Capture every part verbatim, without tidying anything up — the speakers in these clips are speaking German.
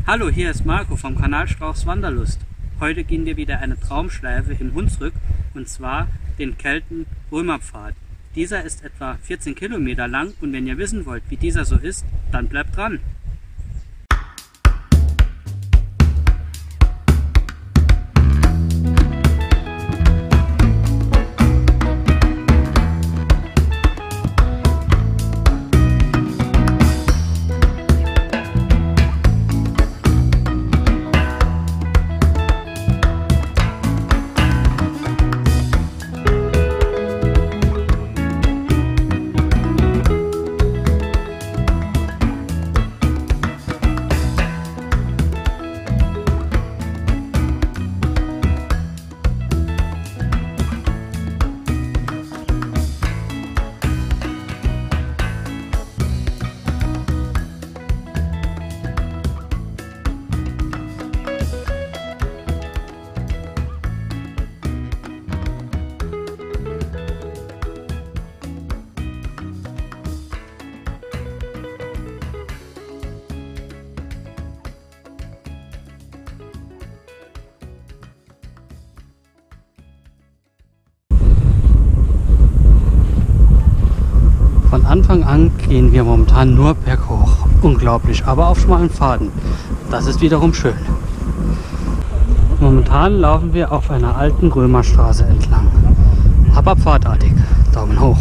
Hallo, hier ist Marco vom Kanal Strauchs Wanderlust. Heute gehen wir wieder eine Traumschleife im Hunsrück und zwar den Kelten-Römerpfad. Dieser ist etwa vierzehn Kilometer lang und wenn ihr wissen wollt, wie dieser so ist, dann bleibt dran! Von Anfang an gehen wir momentan nur berghoch. Unglaublich, aber auf schmalen Pfaden. Das ist wiederum schön. Momentan laufen wir auf einer alten Römerstraße entlang. Aber pfadartig. Daumen hoch.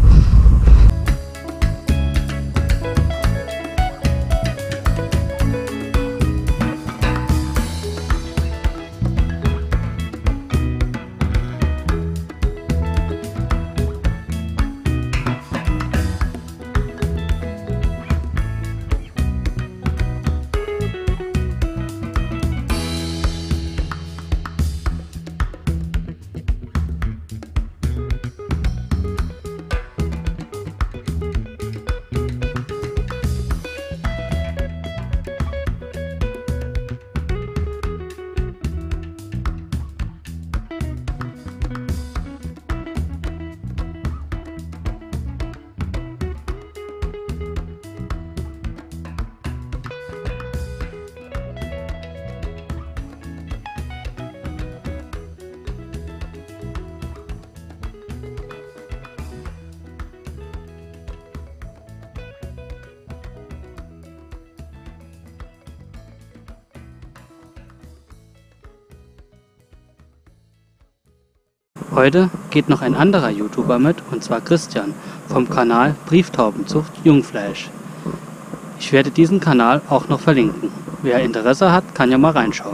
Heute geht noch ein anderer YouTuber mit, und zwar Christian vom Kanal Brieftaubenzucht Jungfleisch. Ich werde diesen Kanal auch noch verlinken. Wer Interesse hat, kann ja mal reinschauen.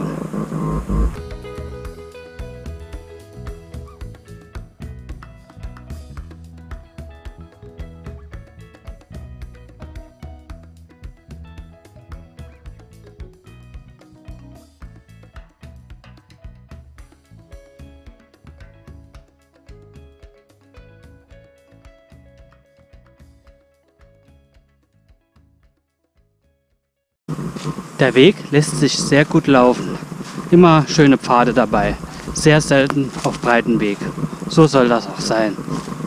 Der Weg lässt sich sehr gut laufen. Immer schöne Pfade dabei. Sehr selten auf breiten Weg. So soll das auch sein.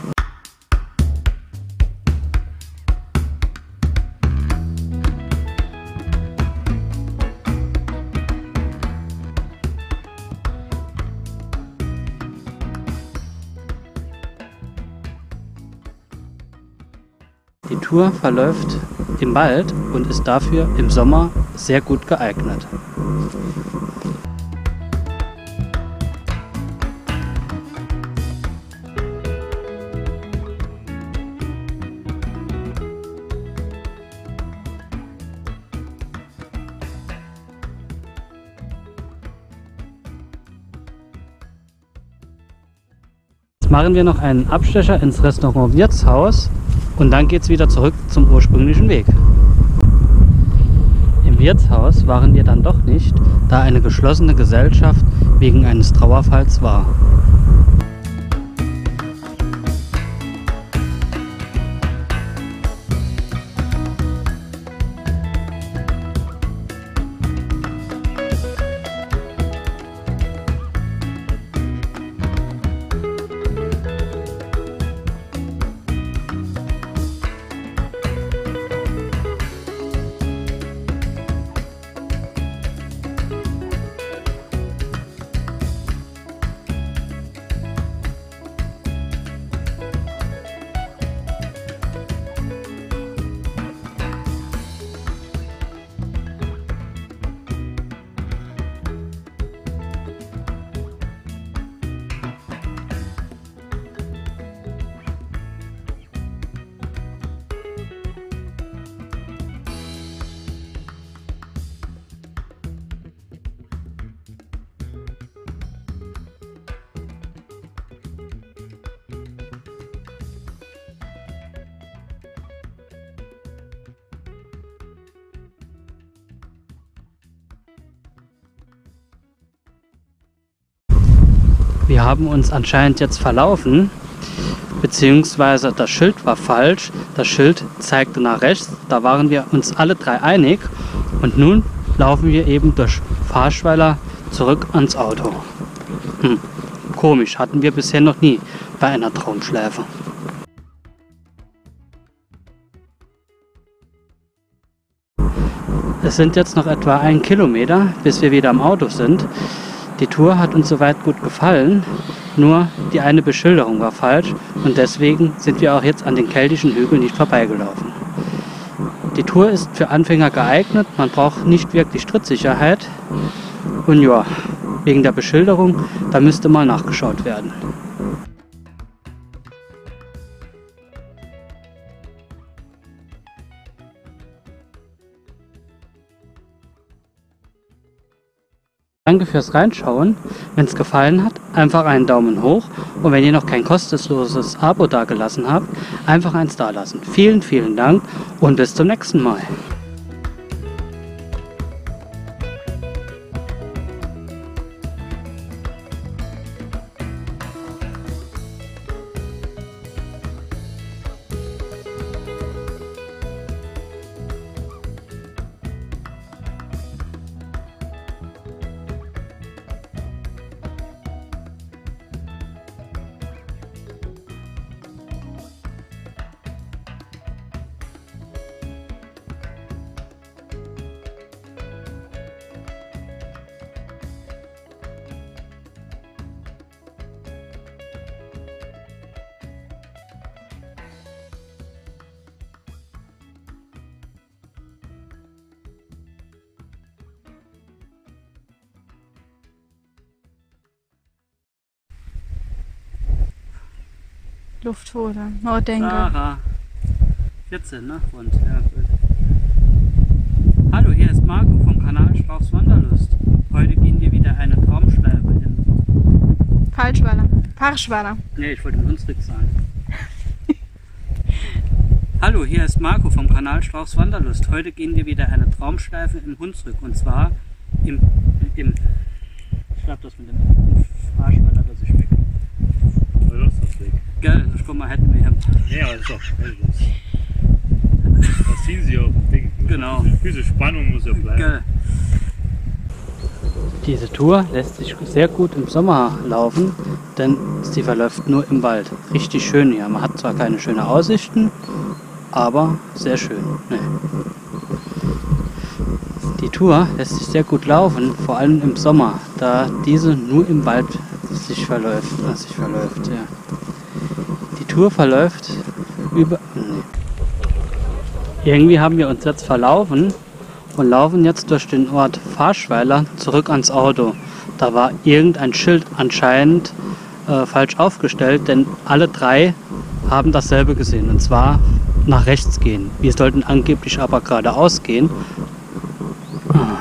Die Tour verläuft im Wald und ist dafür im Sommer sehr gut geeignet. Jetzt machen wir noch einen Abstecher ins Restaurant Wirtshaus und dann geht es wieder zurück zum ursprünglichen Weg. Im Wirtshaus waren wir dann doch nicht, da eine geschlossene Gesellschaft wegen eines Trauerfalls war. Wir haben uns anscheinend jetzt verlaufen, beziehungsweise das Schild war falsch. Das Schild zeigte nach rechts, da waren wir uns alle drei einig und nun laufen wir eben durch Fahrschweiler zurück ans Auto. Hm, komisch, hatten wir bisher noch nie bei einer Traumschleife. Es sind jetzt noch etwa ein Kilometer, bis wir wieder am Auto sind. Die Tour hat uns soweit gut gefallen, nur die eine Beschilderung war falsch und deswegen sind wir auch jetzt an den keltischen Hügeln nicht vorbeigelaufen. Die Tour ist für Anfänger geeignet, man braucht nicht wirklich Trittsicherheit und ja, wegen der Beschilderung, da müsste mal nachgeschaut werden. Danke fürs Reinschauen. Wenn es gefallen hat, einfach einen Daumen hoch und wenn ihr noch kein kostenloses Abo dagelassen habt, einfach eins dalassen. Vielen, vielen Dank und bis zum nächsten Mal. Luftholer, Norddenker. Sarah. vierzehn, ne? Und, ja, gut. Hallo, hier ist Marco vom Kanal Strauchs Wanderlust. Heute gehen wir wieder eine Traumschleife hin. Falschweiler. Parschweiler. Ne, ich wollte den Hunsrück sagen. Hallo, hier ist Marco vom Kanal Strauchs Wanderlust. Heute gehen wir wieder eine Traumschleife im Hunsrück und zwar im, im ich glaube das mit dem Fahrschweiler, das ist weg. Ja, das ist weg. Gell, das guck mal, hätten wir hier. Ja, das ist doch schnell das. Das ziehen sie auf dem Ding. Genau. Diese Spannung muss ja bleiben. Gell. Diese Tour lässt sich sehr gut im Sommer laufen, denn sie verläuft nur im Wald. Richtig schön hier. Man hat zwar keine schönen Aussichten, aber sehr schön. Nee. Die Tour lässt sich sehr gut laufen, vor allem im Sommer, da diese nur im Wald sich verläuft. Äh, sich verläuft ja. Die Tour verläuft über... Nee. Irgendwie haben wir uns jetzt verlaufen und laufen jetzt durch den Ort Fahrschweiler zurück ans Auto. Da war irgendein Schild anscheinend äh, falsch aufgestellt, denn alle drei haben dasselbe gesehen, und zwar nach rechts gehen. Wir sollten angeblich aber geradeaus gehen. Ah.